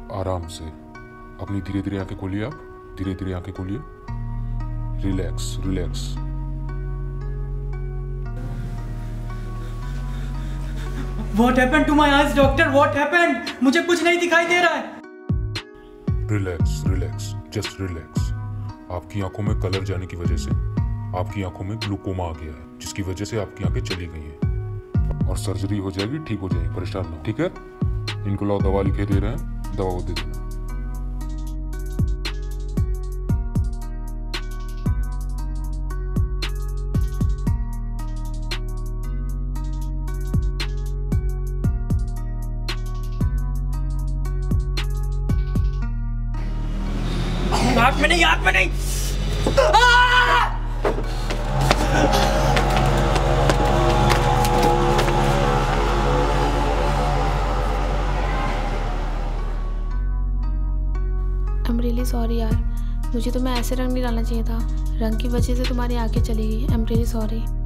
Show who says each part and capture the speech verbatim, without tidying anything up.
Speaker 1: आराम से अपनी धीरे धीरे आंखें खोलिए। आप धीरे धीरे आंखें खोलिए। Relax relax.
Speaker 2: What happened to my eyes, doctor? What happened? मुझे कुछ नहीं दिखाई दे रहा है।
Speaker 1: Relax relax, just relax. आपकी आंखों में कलर जाने की वजह से आपकी आंखों में ग्लूकोमा आ गया है, जिसकी वजह से आपकी आंखें चली गई हैं और सर्जरी हो जाएगी, ठीक हो जाएगी, परेशान ना हो, ठीक है। इनको लाओ, दवा लिखे दे रहे हैं, दवा को दे देना।
Speaker 2: आँख में नहीं, आँख में नहीं।
Speaker 3: I'm really sorry यार, मुझे तुम्हें ऐसे रंग नहीं डालना चाहिए था। रंग की वजह से तुम्हारी आंखें चली गई। I'm really sorry।